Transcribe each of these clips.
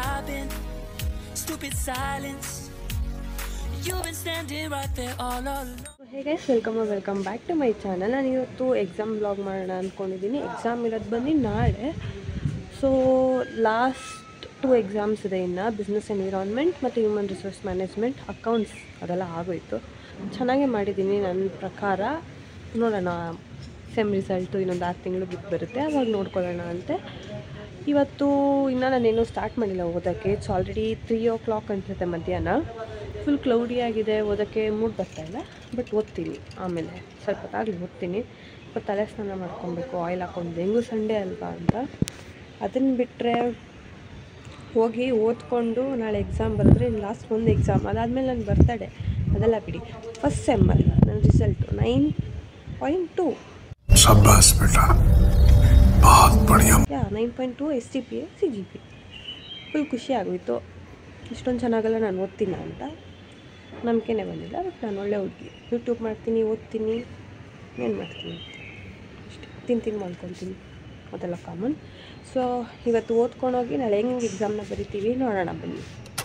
I've been stupid silence. You've been standing right there all alone. Hey guys, welcome back to my channel. ನಾನು ಇವತ್ತು exam vlog ಮಾಡೋಣ ಅಂದ್ಕೊಂಡಿದ್ದೀನಿ. Exam ಇರೋದು ಬಂದು ನಾಳೆ. ಸೊ ಲಾಸ್ಟ್ 2 ಎಕ್ಸಾಮ್ಸ್ ಇದೆ ಇನ್ನು, ಬಿಸ್ನೆಸ್ ಎನ್ವಿರಾನ್ಮೆಂಟ್ ಮತ್ತು ಹ್ಯೂಮನ್ ರಿಸೋರ್ಸ್ ಮ್ಯಾನೇಜ್ಮೆಂಟ್. ಅಕೌಂಟ್ಸ್ ಅದೆಲ್ಲ ಆಗೋಯಿತು. ಚೆನ್ನಾಗೇ ಮಾಡಿದ್ದೀನಿ ನನ್ನ ಪ್ರಕಾರ. ನೋಡೋಣ, ಸೆಮ್ ರಿಸಲ್ಟು ಇನ್ನೊಂದು 6 ತಿಂಗಳು ಬಿಟ್ಟು ಬರುತ್ತೆ, ಅವಾಗ ನೋಡ್ಕೊಳ್ಳೋಣ ಅಂತೆ. ಇವತ್ತು ಇನ್ನೂ ನಾನೇನು ಸ್ಟಾರ್ಟ್ ಮಾಡಿಲ್ಲ ಓದೋಕ್ಕೆ. ಇಟ್ಸ್ ಆಲ್ರೆಡಿ 3 o'clock ಅನಿಸುತ್ತೆ ಮಧ್ಯಾಹ್ನ. ಫುಲ್ ಕ್ಲೌಡಿ ಆಗಿದೆ, ಓದೋಕ್ಕೆ ಮೂಡ್ ಬರ್ತಾಯಿಲ್ಲ. ಬಟ್ ಓದ್ತೀನಿ, ಆಮೇಲೆ ಸ್ವಲ್ಪ ಹೊತ್ತಾಗಲಿ ಓದ್ತೀನಿ. இப்போ ತಲೆ ಸ್ನಾನ ಮಾಡ್ಕೊಬೇಕು, ಆಯಿಲ್ ಹಾಕೊಂಡು, ಹೆಂಗೂ ಸಂಡೇ ಅಲ್ವಾ ಅಂತ. ಅದನ್ನು ಬಿಟ್ಟರೆ ಹೋಗಿ ಓದ್ಕೊಂಡು ನಾಳೆ ಎಕ್ಸಾಮ್ ಬರೆದ್ರೆ ಇನ್ನು ಲಾಸ್ಟ್ ಒಂದು ಎಕ್ಸಾಮ್, ಅದಾದಮೇಲೆ ನನ್ನ ಬರ್ತಡೇ. ಅದೆಲ್ಲ ಬಿಡಿ. ಫಸ್ಟ್ ಸೆಮ್ಮಲ್ಲಿ ನನ್ನ ರಿಸಲ್ಟು 9.2. ಶಾಬಾಸ್ ಬೇಟಾ, बहुत बढ़िया. 9.2 SGPA CGP. ಫುಲ್ ಖುಷಿ ಆಗೋಯಿತು. ಇಷ್ಟೊಂದು ಚೆನ್ನಾಗಲ್ಲ ನಾನು ಓದ್ತೀನಿ ಅಂತ ನಂಬಿಕೆನೇ ಬಂದಿಲ್ಲ. ಬಟ್ ನಾನು ಒಳ್ಳೆ ಹುಡುಗಿ, ಯೂಟ್ಯೂಬ್ ಮಾಡ್ತೀನಿ, ಓದ್ತೀನಿ, ಏನು ಮಾಡ್ತೀನಿ ಅಷ್ಟೇ, ತಿಂತೀನಿ ಮಾಡ್ಕೊತೀನಿ, ಅದೆಲ್ಲ ಕಾಮನ್. ಸೊ ಇವತ್ತು ಓದ್ಕೊಂಡೋಗಿ ನಾಳೆ ಹೆಂಗೆ ಎಕ್ಸಾಮ್ನ ಬರಿತೀವಿ ನೋಡೋಣ ಬನ್ನಿ.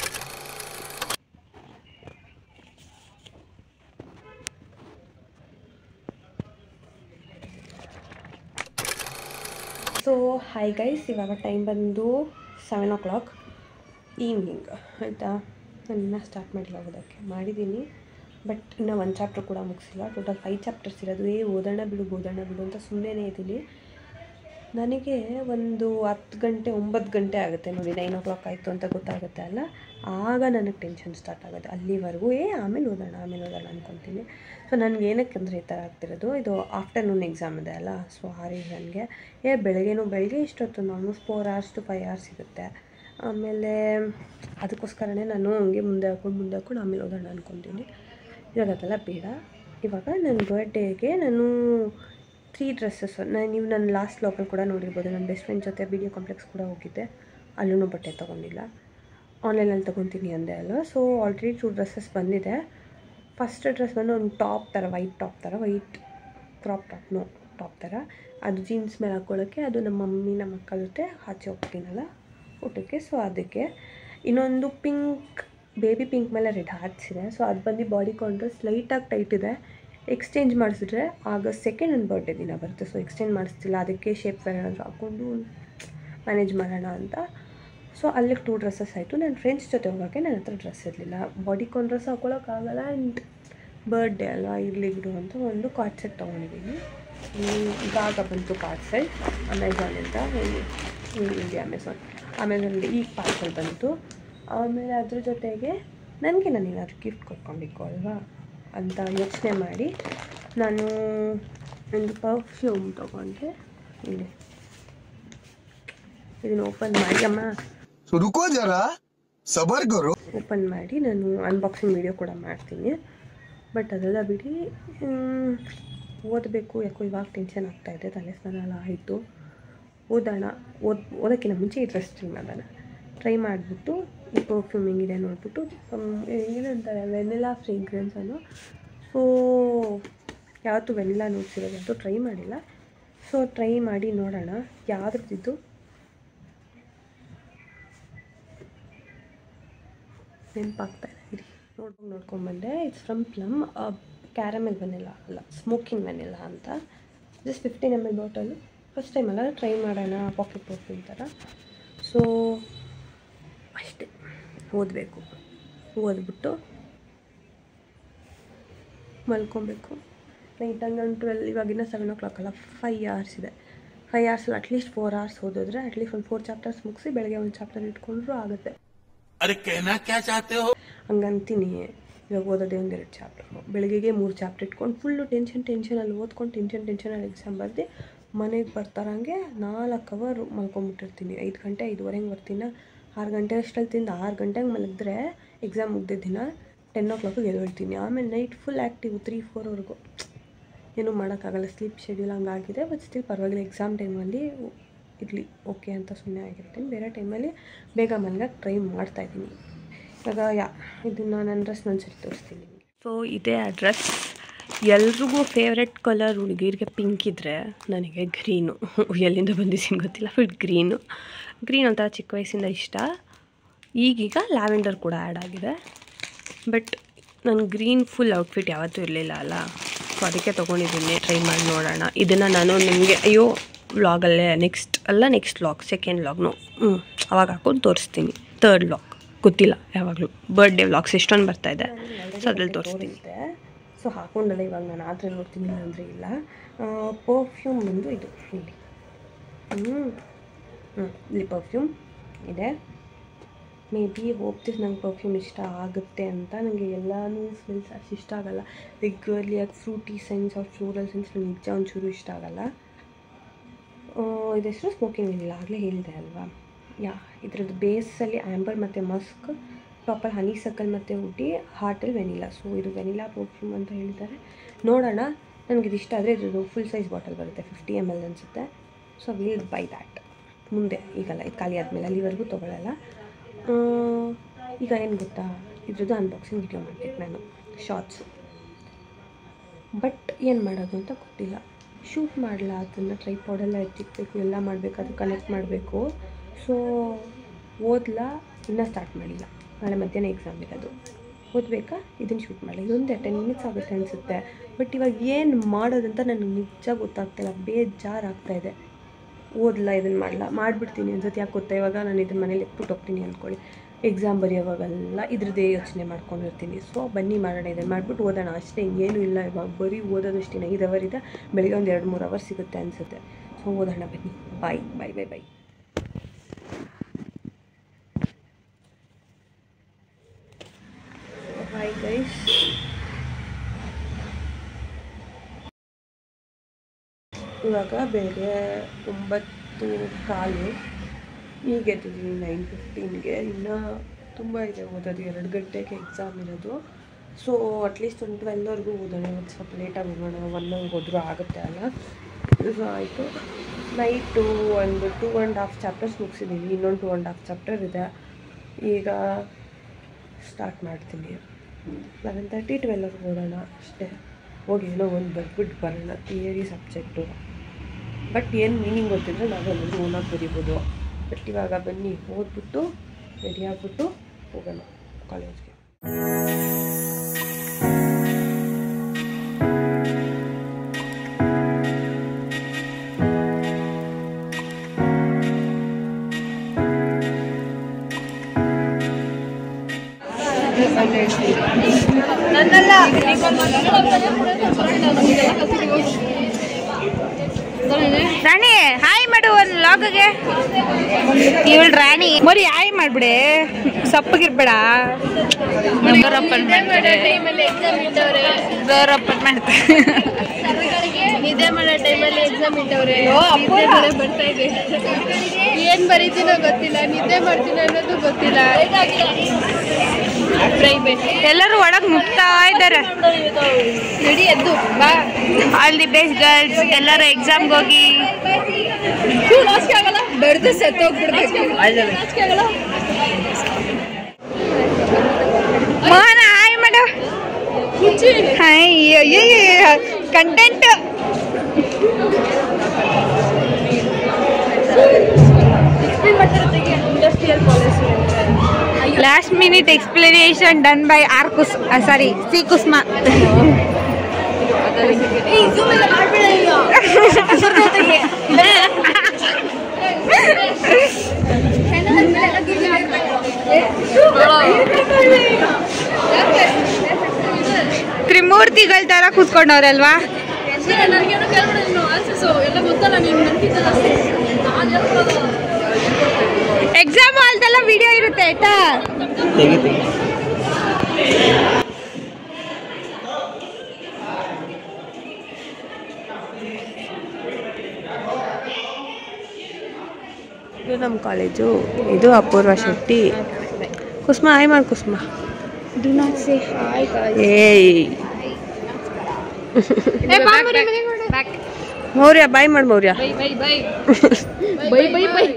ಸೊ ಹಾಯ್ ಗೈಸ್, ಇವಾಗ ಟೈಮ್ ಬಂದು 7 o'clock ಈವ್ನಿಂಗ್ ಆಯಿತಾ. ನಾನು ಇನ್ನೂ ಸ್ಟಾರ್ಟ್ ಮಾಡಿಲ್ಲ ಓದೋಕ್ಕೆ. ಮಾಡಿದ್ದೀನಿ, ಬಟ್ ಇನ್ನೂ 1 ಚಾಪ್ಟರ್ ಕೂಡ ಮುಗಿಸಿಲ್ಲ. ಟೋಟಲ್ 5 ಚಾಪ್ಟರ್ಸ್ ಇರೋದು. ಓದೋಣ ಬಿಡು ಅಂತ ಸುಮ್ಮನೆ ಇದ್ದೀನಿ. ನನಗೆ ಒಂದು 10 ಗಂಟೆ 9 ಗಂಟೆ ಆಗುತ್ತೆ ನೋಡಿ, 9 o'clock ಆಯಿತು ಅಂತ ಗೊತ್ತಾಗುತ್ತೆ ಅಲ್ಲ, ಆಗ ನನಗೆ ಟೆನ್ಷನ್ ಸ್ಟಾರ್ಟ್ ಆಗುತ್ತೆ. ಅಲ್ಲಿವರೆಗೂ ಆಮೇಲೆ ಓದೋಣ ಅಂದ್ಕೊತೀನಿ. ಸೊ ನನಗೆ ಏನಕ್ಕೆ ಅಂದರೆ ಈ ಥರ ಆಗ್ತಿರೋದು, ಇದು ಆಫ್ಟರ್ನೂನ್ ಎಕ್ಸಾಮ್ ಇದೆ ಅಲ್ಲ. ಸೊ ಆ ರೀಸನ್ಗೆ ಬೆಳಗ್ಗೆ ಇಷ್ಟೊತ್ತು ಆಲ್ಮೋಸ್ಟ್ 4 hours to 5 hours ಇರುತ್ತೆ. ಆಮೇಲೆ ಅದಕ್ಕೋಸ್ಕರನೇ ನಾನು ಹಂಗೆ ಮುಂದೆ ಹಾಕೊಂಡು ಆಮೇಲೆ ಓದೋಣ ಅಂದ್ಕೊತೀನಿ. ಇವಾಗ ಅದೆಲ್ಲ ಬೇಡ. ಇವಾಗ ನನ್ನ ಬರ್ಡೇಗೆ ನಾನು 3 ಡ್ರೆಸ್ಸಸ್, ನೀವು ನನ್ನ ಲಾಸ್ಟ್ ವ್ಲಾಗಲ್ಲಿ ಕೂಡ ನೋಡಿರ್ಬೋದು, ನನ್ನ ಬೆಸ್ಟ್ ಫ್ರೆಂಡ್ ಜೊತೆ BDO ಕಾಂಪ್ಲೆಕ್ಸ್ ಕೂಡ ಹೋಗಿದ್ದೆ. ಅಲ್ಲೂ ಬಟ್ಟೆ ತೊಗೊಂಡಿಲ್ಲ, ಆನ್ಲೈನಲ್ಲಿ ತೊಗೊತೀನಿ ಅಂದೆ ಅಲ್ವ. ಸೊ ಆಲ್ರೆಡಿ 2 ಡ್ರೆಸ್ಸಸ್ ಬಂದಿದೆ. ಫಸ್ಟ್ ಡ್ರೆಸ್ ಬಂದು ಒಂದು ಟಾಪ್ ಥರ, ವೈಟ್ ಕ್ರಾಪ್ ಟಾಪ್ ಥರ. ಅದು ಜೀನ್ಸ್ ಮೇಲೆ ಹಾಕ್ಕೊಳ್ಳೋಕ್ಕೆ. ಅದು ನಮ್ಮ ಮಮ್ಮಿ ನಮ್ಮ ಅಕ್ಕ ಜೊತೆ ಆಚೆ ಹೋಗ್ತೀನಲ್ಲ ಊಟಕ್ಕೆ, ಸೊ ಅದಕ್ಕೆ. ಇನ್ನೊಂದು ಬೇಬಿ ಪಿಂಕ್ ಮೇಲೆ ರೆಡ್ ಹಾರ್ಟ್ಸ್ ಇದೆ. ಸೊ ಅದು ಬಂದು ಬಾಡಿ ಕಾಂಟ್ರಾಸ್ಟ್ ಲೈಟಾಗಿ ಟೈಟ್ ಇದೆ. ಎಕ್ಸ್ಚೇಂಜ್ ಮಾಡಿಸಿದ್ರೆ ಆಗಸ್ಟ್ 2 ನನ್ನ ಬರ್ಡೇ ದಿನ ಬರುತ್ತೆ. ಸೊ ಎಕ್ಸ್ಚೇಂಜ್ ಮಾಡಿಸ್ತಿಲ್ಲ, ಅದಕ್ಕೆ ಶೇಪ್ ವೇರ್ ಏನಾದರೂ ಹಾಕ್ಕೊಂಡು ಮ್ಯಾನೇಜ್ ಮಾಡೋಣ ಅಂತ. ಸೊ ಅಲ್ಲಿಗೆ 2 ಡ್ರೆಸ್ಸಸ್ ಆಯಿತು. ನನ್ನ ಫ್ರೆಂಡ್ಸ್ ಜೊತೆ ಹೋಗೋಕ್ಕೆ ನನ್ನ ಹತ್ರ ಡ್ರೆಸ್ ಇರಲಿಲ್ಲ. ಬಾಡಿ ಕಾನ್ ಡ್ರೆಸ್ ಹಾಕ್ಕೊಳ್ಳೋಕ್ಕಾಗಲ್ಲ, ಆ್ಯಂಡ್ ಬರ್ಡೇ ಅಲ್ವಾ ಇರಲಿ ಬಿಡು ಅಂತ ಒಂದು ಕಾರ್ಡ್ ಸೆಟ್ ತೊಗೊಂಡಿದ್ದೀನಿ. ಇವಾಗ ಬಂತು ಪಾರ್ಸೆಲ್ ಅಮೆಝಾನಿಂದ, ಅಮೆಝಾನಿಂದ ಈಗ ಪಾರ್ಸೆಲ್ ಬಂತು. ಆಮೇಲೆ ಅದ್ರ ಜೊತೆಗೆ ನನಗೆ ನಾನು ಏನಾದರೂ ಗಿಫ್ಟ್ ಕೊಟ್ಕೊಬೇಕು ಅಲ್ವಾ ಅಂತ ಯೋಚನೆ ಮಾಡಿ ನಾನು ಒಂದು ಪರ್ಫ್ಯೂಮ್ ತೊಗೊಂಡೆ. ಇಲ್ಲಿ ಇದನ್ನು ಓಪನ್ ಮಾಡಿ, ಅಮ್ಮ ರುಕೋ ಜರಾ ಸಬರ್ ಕರೋ, ಓಪನ್ ಮಾಡಿ ನಾನು ಅನ್ಬಾಕ್ಸಿಂಗ್ ವಿಡಿಯೋ ಕೂಡ ಮಾಡ್ತೀನಿ. ಬಟ್ ಅದೆಲ್ಲ ಬಿಡಿ, ಓದಬೇಕು. ಯಾಕೋ ಇವಾಗ ಟೆನ್ಷನ್ ಆಗ್ತಾಯಿದೆ. ತಲೆ ಸ್ನಾನ ಎಲ್ಲ ಆಯಿತು. ಓದೋಕ್ಕಿಂತ ಮುಂಚೆ ಈ ಡ್ರೆಸ್ ಟ್ರೈ ಮಾಡಿಬಿಟ್ಟು ಈ ಪರ್ಫ್ಯೂಮ್ ಹೆಂಗಿದೆ ನೋಡಿಬಿಟ್ಟು, ಏನಂತಾರೆ ವೆನಿಲಾ ಫ್ರೇಗ್ರೆನ್ಸ್ ಅನ್ನೋ. ಸೊ ಯಾವತ್ತೂ ವೆನಿಲಾ ನೋಡ್ಸಿರೋದು ಯಾವತ್ತೂ ಟ್ರೈ ಮಾಡಿಲ್ಲ. ಸೊ ಟ್ರೈ ಮಾಡಿ ನೋಡೋಣ ಯಾವುದ್ರದ್ದು ನೆನಪಾಗ್ತಾಯಿದೆ. ಇರಿ ನೋಡ್ಕೊಂಬಂದೆ. It's from plum, caramel vanilla ಅಲ್ಲ, ಸ್ಮೋಕಿಂಗ್ ವೆನಿಲಾ ಅಂತ. Just 15 ml bottle. First time ಅಲ್ಲ, ಟ್ರೈ ಮಾಡೋಣ ಪಾಕೆಟ್ ಪರ್ಫ್ಯೂಮ್ ಥರ. ಸೊ ಅಷ್ಟೇ, ಓದ್ಬಿಟ್ಟು ಮಲ್ಕೊಬೇಕು ನೈಟಾಗಿ. ನಾನು 12, ಇವಾಗಿನ 7 o'clock ಅಲ್ಲ, 5 hours ಇದೆ. 5 hours ಅಟ್ಲೀಸ್ಟ್ 4 hours ಓದಿದ್ರೆ ಅಟ್ಲೀಸ್ಟ್ ಒಂದು 4 ಚಾಪ್ಟರ್ಸ್ ಮುಗಿಸಿ ಬೆಳಗ್ಗೆ ಒಂದು ಚಾಪ್ಟರ್ ಇಟ್ಕೊಂಡ್ರೂ ಆಗುತ್ತೆ. ಹಂಗಂತೀನಿ. ಇವಾಗ ಓದೋದೇ 1-2 ಚಾಪ್ಟರು, ಬೆಳಗ್ಗೆಗೆ 3 ಚಾಪ್ಟರ್ ಇಟ್ಕೊಂಡು ಫುಲ್ಲು ಟೆನ್ಷನಲ್ಲಿ ಓದ್ಕೊಂಡು ಟೆನ್ಷನಲ್ಲಿ ಎಕ್ಸಾಮ್ ಬರ್ದು ಮನೆಗೆ ಬರ್ತಾರಂಗೆ 4 hour ಮಲ್ಕೊಂಬಿಟ್ಟಿರ್ತೀನಿ. 5 ಗಂಟೆ 5:30 ಬರ್ತೀನಿ. 6 ಗಂಟೆ ಅಷ್ಟಲ್ಲಿ ತಿಂದು 6 ಗಂಟೆಗೆ ಮಲಗಿದ್ರೆ ಎಕ್ಸಾಮ್ ಮುಗ್ದಿದ್ದ ದಿನ 10 o'clock ಎದ್ದೇಳ್ತೀನಿ. ಆಮೇಲೆ ನೈಟ್ ಫುಲ್ ಆ್ಯಕ್ಟಿವ್ 3-4ವರೆಗೂ. ಏನೂ ಮಾಡೋಕ್ಕಾಗಲ್ಲ, ಸ್ಲೀಪ್ ಶೆಡ್ಯೂಲ್ ಹಂಗಾಗಿದೆ. ಬಟ್ ಸ್ಟಿಲ್ ಪರವಾಗಿಲ್ಲ, ಎಕ್ಸಾಮ್ ಟೈಮಲ್ಲಿ ಇರಲಿ ಓಕೆ ಅಂತ ಸುಮ್ಮನೆ ಆಗಿರ್ತೀನಿ. ಬೇರೆ ಟೈಮಲ್ಲಿ ಬೇಗ ಮಲಗಕ್ಕೆ ಟ್ರೈ ಮಾಡ್ತಾಯಿದ್ದೀನಿ. ಇವಾಗ ಇದನ್ನು ನನ್ನ ಡ್ರೆಸ್ ನಾನು ಸರಿ ತೋರಿಸ್ತೀನಿ ನಿಮಗೆ. ಸೊ ಇದೇ ಆ ಡ್ರೆಸ್. ಎಲ್ರಿಗೂ ಫೇವ್ರೆಟ್ ಕಲರ್ ಹುಡುಗಿರಿಗೆ ಪಿಂಕ್ ಇದ್ದರೆ ನನಗೆ ಗ್ರೀನು. ಎಲ್ಲಿಂದ ಬಂದಿದ್ದೀನಿ ಗೊತ್ತಿಲ್ಲ, ಬಟ್ ಗ್ರೀನು ಒಂಥರ ಚಿಕ್ಕ ವಯಸ್ಸಿಂದ ಇಷ್ಟ. ಈಗೀಗ ಲ್ಯಾವೆಂಡರ್ ಕೂಡ ಆ್ಯಡ್ ಆಗಿದೆ. ಬಟ್ ನನ್ನ ಗ್ರೀನ್ ಫುಲ್ ಔಟ್ಫಿಟ್ ಯಾವತ್ತೂ ಇರಲಿಲ್ಲ ಅಲ್ಲ, ಸೊ ಅದಕ್ಕೆ ತೊಗೊಂಡಿದ್ದೀನಿ. ಟ್ರೈ ಮಾಡಿ ನೋಡೋಣ. ಇದನ್ನು ನಾನು ನಿಮಗೆ ವ್ಲಾಗಲ್ಲೇ ನೆಕ್ಸ್ಟ್ ವ್ಲಾಗ್, ಸೆಕೆಂಡ್ ವ್ಲಾಗ್ನು ಅವಾಗ ಹಾಕೊಂಡು ತೋರಿಸ್ತೀನಿ. ಥರ್ಡ್ ವ್ಲಾಗ್ ಗೊತ್ತಿಲ್ಲ ಯಾವಾಗಲೂ, ಬರ್ಡೇ ವ್ಲಾಗ್ಸ್ ಎಷ್ಟೊಂದು ಬರ್ತಾಯಿದೆ, ಸೊ ಅದ್ರಲ್ಲಿ ತೋರಿಸ್ತೀನಿ. ಸೊ ಹಾಕೊಂಡಲ್ಲ ಇವಾಗ ನಾನು ಆದರೆ ನೋಡ್ತೀನಿ, ಅಂದರೆ ಇಲ್ಲ. ಪರ್ಫ್ಯೂಮ್ ಬಂದು ಇದು ಇಲ್ಲಿ ಇಲ್ಲಿ ಪರ್ಫ್ಯೂಮ್ ಇದೆ. ಮೇ ಬಿ ಹೋಪ್ತಿಸ್ ನಂಗೆ ಪರ್ಫ್ಯೂಮ್ ಇಷ್ಟ ಆಗುತ್ತೆ ಅಂತ. ನನಗೆ ಎಲ್ಲನೂ ಸ್ಮೆಲ್ಸ್ ಅಷ್ಟು ಇಷ್ಟ ಆಗಲ್ಲ. ರೆಗ್ಯುಲರ್ಲಿ ಅದು fruity scent or floral scent ನನಗೆ ನಿಜ ಒಂಚೂರು ಇಷ್ಟ ಆಗಲ್ಲ. ಇದೆಷ್ಟು ಸ್ಮೋಕಿಂಗ್ ಇಲ್ಲ, ಆಗಲೇ ಹೇಳಿದೆ ಅಲ್ವಾ. ಇದ್ರದ್ದು ಬೇಸಲ್ಲಿ ಆ್ಯಂಬರ್ ಮತ್ತು ಮಸ್ಕ್, ಟಾಪಲ್ಲಿ ಹನಿ ಸರ್ಕಲ್ ಮತ್ತು ವುಡ್ಡಿ, ಹಾರ್ಟಲ್ಲಿ ವೆನಿಲಾ. ಸೊ ಇದು ವೆನಿಲಾ ಪರ್ಫ್ಯೂಮ್ ಅಂತ ಹೇಳಿದ್ದಾರೆ. ನೋಡೋಣ, ನನಗಿದು ಇಷ್ಟ ಆದರೆ ಇದ್ರದ್ದು ಫುಲ್ ಸೈಜ್ ಬಾಟಲ್ ಬರುತ್ತೆ, 50 ml ಅನಿಸುತ್ತೆ. ಸೊ ವಿಲ್ ಬೈ ದ್ಯಾಟ್ ಮುಂದೆ, ಈಗಲ್ಲ, ಇದು ಖಾಲಿ ಆದಮೇಲೆ, ಅಲ್ಲಿವರೆಗೂ ತೊಗೊಳ್ಳಲ್ಲ. ಈಗ ಏನು ಗೊತ್ತಾ, ಇದ್ರದ್ದು ಅನ್ಬಾಕ್ಸಿಂಗ್ ವಿಡಿಯೋ ಮಾಡಬೇಕು ನಾನು, ಶಾರ್ಟ್ಸು. ಬಟ್ ಏನು ಮಾಡೋದು ಅಂತ ಗೊತ್ತಿಲ್ಲ. ಶೂಟ್ ಮಾಡಲ್ಲ, ಅದನ್ನು ಟ್ರೈಪಾಡೆಲ್ಲ ಎತ್ತಿಕ್ಬೇಕು, ಎಲ್ಲ ಮಾಡಬೇಕು, ಅದು ಕನೆಕ್ಟ್ ಮಾಡಬೇಕು. ಸೊ ಓದಲ್ಲ, ಇನ್ನೂ ಸ್ಟಾರ್ಟ್ ಮಾಡಿಲ್ಲ. ನಾಳೆ ಮಧ್ಯಾಹ್ನ ಎಕ್ಸಾಮ್ ಇರೋದು, ಓದಬೇಕಾ, ಇದನ್ನು ಶೂಟ್ ಮಾಡಲ್ಲ. ಇದೊಂದೇ 10 minutes ಆಗುತ್ತೆ ಅನಿಸುತ್ತೆ. ಬಟ್ ಇವಾಗ ಏನು ಮಾಡೋದಂತ ನನಗೆ ನಿಜ ಗೊತ್ತಾಗ್ತಾಯಿಲ್ಲ, ಬೇಜಾರಾಗ್ತಾಯಿದೆ. ಓದಲ್ಲ, ಇದನ್ನು ಮಾಡಲ್ಲ, ಮಾಡಿಬಿಡ್ತೀನಿ ಅನ್ಸುತ್ತೆ. ಯಾಕೆ ಗೊತ್ತಾ, ಇವಾಗ ನಾನು ಇದನ್ನ ಮನೇಲಿ ಎತ್ಬಿಟ್ಟು ಹೋಗ್ತೀನಿ ಅಂದ್ಕೊಳ್ಳಿ, ಎಕ್ಸಾಮ್ ಬರೆಯೋವಾಗೆಲ್ಲ ಇದ್ರದ್ದೇ ಯೋಚನೆ ಮಾಡ್ಕೊಂಡಿರ್ತೀನಿ. ಸೊ ಬನ್ನಿ ಮಾಡೋಣ, ಇದನ್ನು ಮಾಡಿಬಿಟ್ಟು ಓದೋಣ ಅಷ್ಟೇ. ಏನೂ ಇಲ್ಲ, ಇವಾಗ ಬರೀ ಓದೋದಷ್ಟೇ. 5 hour ಇದೆ, ಬೆಳಿಗ್ಗೆ ಒಂದು 2-3 hours ಸಿಗುತ್ತೆ ಅನಿಸುತ್ತೆ. ಸೊ ಓದೋಣ ಬನ್ನಿ. ಬಾಯ್ ಬಾಯ್ ಬಾಯ್ ಬಾಯ್. ಹಾಯ್ ಗೈಸ್, ಇವಾಗ ಬೆಳಗ್ಗೆ 9:15, ಈಗ ಎದ್ದಿದ್ದೀನಿ 9:15ಗೆ. ಇನ್ನೂ ತುಂಬ ಇದೆ ಓದೋದು, 2 ಗಂಟೆಗೆ ಎಕ್ಸಾಮ್ ಇರೋದು. ಸೊ ಅಟ್ಲೀಸ್ಟ್ ಒಂದು 12ವರೆಗೂ ಓದೋಣ. ಇವತ್ತು ಸ್ವಲ್ಪ ಲೇಟಾಗಿ ಹೋಗೋಣ, 1 ಹೋದರೂ ಆಗುತ್ತೆ ಅಲ್ಲ. ಸೊ ಆಯಿತು. ನೈಟು ಒಂದು 2.5 ಚಾಪ್ಟರ್ಸ್ ಮುಗಿಸಿದ್ದೀನಿ, ಇನ್ನೊಂದು 2.5 ಚಾಪ್ಟರ್ ಇದೆ. ಈಗ ಸ್ಟಾರ್ಟ್ ಮಾಡ್ತೀನಿ. 11:30 12 ಓದೋಣ ಅಷ್ಟೇ. ಹೋಗಿ ಏನೋ ಒಂದು ಬರ್ಬಿಟ್ಟು ಬರೋಣ, ಥಿಯರಿ ಸಬ್ಜೆಕ್ಟು. ಬಟ್ ಏನು ಮೀನಿಂಗ್ ಗೊತ್ತಿದ್ರೆ ನಾವೆಲ್ಲರೂ ಓನಾಗಿ ಬರೀಬೋದು. ಬಟ್ ಇವಾಗ ಬನ್ನಿ, ಓದ್ಬಿಟ್ಟು ರೆಡಿ ಆಗಿಬಿಟ್ಟು ಹೋಗೋಣ ಕಾಲೇಜ್ಗೆ. ರಾಣಿ ಹಾಯ್ ಮಾಡು ಒಂದು ಲಾಗ್ಗೆ. ಇವಳು ರಾಣಿ ಮರಿ ಹಾಯ್ ಮಾಡ್ಬಿಡೆ, ಸಪ್ಪಗಿರ್ಬೇಡ. ನಿದ್ದೆ ಮಾಡೋ ಟೈಮಲ್ಲಿ ಎಕ್ಸಾಮ್ ಇಟ್ಟವ್ರೆ, ಬರ್ತಾ ಇದೆ. ಏನ್ ಬರೀತೀನೋ ಗೊತ್ತಿಲ್ಲ, ನಿದ್ದೆ ಮಾಡ್ತೀನಿ ಅನ್ನೋದು ಗೊತ್ತಿಲ್ಲ. ಎಲ್ಲರೂ ಒಳಗೆ ಮುಗ್ತಾ ಇದ್ದಾರೆ. ನಡಿ ಎದ್ದು ಬಾ. ಆಲ್ ದಿ ಬೆಸ್ಟ್ ಗರ್ಲ್ಸ್, ಎಲ್ಲರೂ ಎಕ್ಸಾಮ್ಗೆ ಹೋಗಿ. ಆಗಲ್ಲ, ಬಡ್ದು ಸತ್ತೋಗ್ಬಿಡ್ಬೇಕು. ಮೋಹನ ಹಾಯ್ ಮಾಡು. Hi content. Industrial policy Last minute explanation done by C. Kusma. ತ್ರಿಮೂರ್ತಿಗಳ ತರ ಕೂತ್ಕೊಂಡವ್ರಲ್ವಾ. ಎಕ್ಸಾಮ್ ಹಾಲ್ದೆಲ್ಲ ವಿಡಿಯೋ ಇರುತ್ತೆ ಆಯ್ತಾ. ಇದು ನಮ್ಮ ಕಾಲೇಜು. ಇದು ಅಪೂರ್ವ ಶೆಟ್ಟಿ. ಕುಸ್ಮಾ ಹಾಯ್ ಮಾಡಿ Kusma. Do not say hi guys. ಏಯ್ ಮೌರ್ಯ ಬಾಯ್ ಮಾಡಿ ಮೌರ್ಯ. Bye.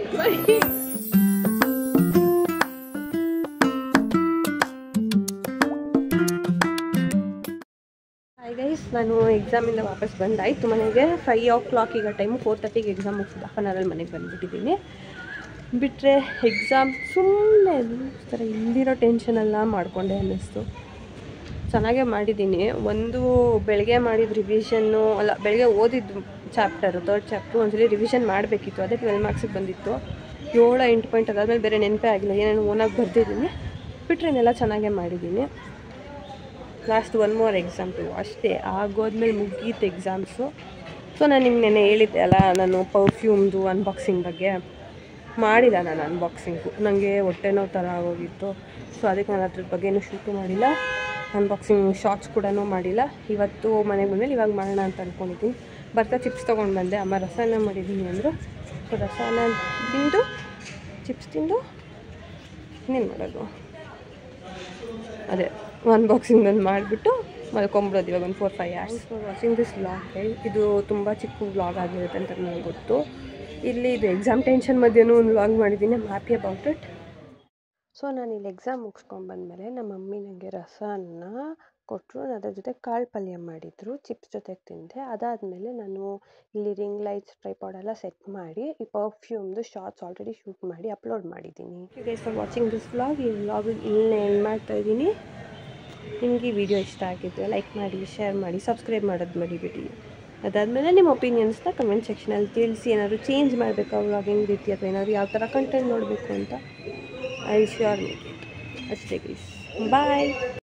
ಹಾಯ್ ಗೈಸ್, ನಾನು ಎಕ್ಸಾಮಿಂದ ವಾಪಸ್ ಬಂದಾಯಿತು ಮನೆಗೆ. 5 o'clock ಈಗ ಟೈಮು. 4:30ಗೆ ಎಕ್ಸಾಮ್ ಮುಗಿಸಿದ, 1 hour ಮನೆಗೆ ಬಂದುಬಿಟ್ಟಿದ್ದೀನಿ. ಬಿಟ್ಟರೆ ಎಕ್ಸಾಮ್ ಸುಮ್ಮನೆ ಥರ ಇಲ್ಲಿರೋ ಟೆನ್ಷನೆಲ್ಲ ಮಾಡಿಕೊಂಡೆ ಅನ್ನಿಸ್ತು. ಚೆನ್ನಾಗೇ ಮಾಡಿದ್ದೀನಿ. ಒಂದು ಬೆಳಗ್ಗೆ ಮಾಡಿದ ರಿವಿಷನ್ನು ಅಲ್ಲ, ಬೆಳಗ್ಗೆ ಓದಿದ್ದು ಚಾಪ್ಟರು 3rd ಚಾಪ್ಟ್ರು ಒಂದ್ಸಲಿ ರಿವಿಷನ್ ಮಾಡಬೇಕಿತ್ತು. ಅದೇ 12 ಮಾರ್ಕ್ಸಿಗೆ ಬಂದಿತ್ತು. 7-8 ಪಾಯಿಂಟ್ ಅದಾದಮೇಲೆ ಬೇರೆ ನೆನಪೇ ಆಗಿಲ್ಲ, ಏನೇನು ಓನಾಗಿ ಬರ್ದಿದ್ದೀನಿ. ಬಿಟ್ರೆನೆಲ್ಲ ಚೆನ್ನಾಗೇ ಮಾಡಿದ್ದೀನಿ. ಲಾಸ್ಟ್ 1 more ಎಕ್ಸಾಮ್ ಅಷ್ಟೇ, ಆಗೋದ್ಮೇಲೆ ಮುಗೀತು ಎಕ್ಸಾಮ್ಸು. ಸೊ ನಾನು ನಿಮ್ಗೆ ನೆನ್ನೆ ಹೇಳಿದ್ದೆ ಅಲ್ಲ, ನಾನು ಪರ್ಫ್ಯೂಮ್ದು ಅನ್ಬಾಕ್ಸಿಂಗ್ ಬಗ್ಗೆ ಮಾಡಿಲ್ಲ. ನಾನು ಅನ್ಬಾಕ್ಸಿಂಗು ನನಗೆ ಹೊಟ್ಟೆ ನೋವು ಥರ ಆಗೋಗಿತ್ತು. ಸೊ ಅದಕ್ಕೆ ನಾನು ಅದ್ರ ಬಗ್ಗೆನೂ ಶೂಟು ಮಾಡಿಲ್ಲ, ಅನ್ಬಾಕ್ಸಿಂಗ್ ಶಾರ್ಟ್ಸ್ ಕೂಡ ಮಾಡಿಲ್ಲ. ಇವತ್ತು ಮನೆಗೆ ಬಂದಮೇಲೆ ಇವಾಗ ಮಾಡೋಣ ಅಂತ ಅಂದ್ಕೊಂಡಿದ್ದೀನಿ. ಬರ್ತಾ ಚಿಪ್ಸ್ ತೊಗೊಂಡು ಬಂದೆ, ಅಮ್ಮ ರಸನ ಮಾಡಿದ್ದೀನಿ ಅಂದರು. ಸೊ ರಸನ ತಿಂದು ಚಿಪ್ಸ್ ತಿಂದು ಇನ್ನೇನು ಮಾಡೋದು, ಅದೇ ಅನ್ಬಾಕ್ಸಿಂಗ್ ಒಂದು ಮಾಡಿಬಿಟ್ಟು ಮಲ್ಕೊಂಬಿಡೋದು ಇವಾಗ ಒಂದು 4-5 hours. For watching this vlog. ಇದು ತುಂಬ ಚಿಕ್ಕ ವ್ಲಾಗ್ ಆಗಿರುತ್ತೆ ಅಂತ ನನಗೆ ಗೊತ್ತು. ಇಲ್ಲಿ ಇದು ಎಕ್ಸಾಮ್ ಟೆನ್ಷನ್ ಮಧ್ಯೆನೂ ಒಂದು ವ್ಲಾಗ್ ಮಾಡಿದ್ದೀನಿ. I am happy about it. So ನಾನು ಇಲ್ಲಿ ಎಕ್ಸಾಮ್ ಮುಗಿಸ್ಕೊಂಡ್ಬಂದಮೇಲೆ ನಮ್ಮ ಮಮ್ಮಿ ನನಗೆ ರಸನ ಕೊಟ್ಟರು, ಅದ್ರ ಜೊತೆ ಕಾಳು ಪಲ್ಯ ಮಾಡಿದರು, ಚಿಪ್ಸ್ ಜೊತೆಗೆ ತಿಂದೆ. ಅದಾದಮೇಲೆ ನಾನು ಇಲ್ಲಿ ರಿಂಗ್ ಲೈಟ್ಸ್ ಟ್ರೈಪಾಡೆಲ್ಲ ಸೆಟ್ ಮಾಡಿ ಈ ಪರ್ಫ್ಯೂಮ್ದು ಶಾರ್ಟ್ಸ್ ಆಲ್ರೆಡಿ ಶೂಟ್ ಮಾಡಿ ಅಪ್ಲೋಡ್ ಮಾಡಿದ್ದೀನಿ. You guys for watching this vlog. ಈ ವ್ಲಾಗ್ ಇಲ್ಲೇ ಎಂಡ್ ಮಾಡ್ತಾಯಿದ್ದೀನಿ. ನಿಮಗೆ ಈ ವಿಡಿಯೋ ಇಷ್ಟ ಆಗಿದ್ದರೆ ಲೈಕ್ ಮಾಡಿ, ಶೇರ್ ಮಾಡಿ, ಸಬ್ಸ್ಕ್ರೈಬ್ ಮಾಡೋದು ಮರಿಬೇಡಿ. ಅದಾದಮೇಲೆ ನಿಮ್ಮ ಒಪಿನಿಯನ್ಸ್ನ ಕಮೆಂಟ್ ಸೆಕ್ಷನಲ್ಲಿ ತಿಳಿಸಿ. ಏನಾದರೂ ಚೇಂಜ್ ಮಾಡಬೇಕಾ ವ್ಲಾಗಿಂಗ್ ರೀತಿ, ಅಥವಾ ಏನಾದರೂ ಯಾವ ಥರ ಕಂಟೆಂಟ್ ನೋಡಬೇಕು ಅಂತ. I will sure make it. ಅಷ್ಟೇ ಗೈಸ್, ಬಾಯ್.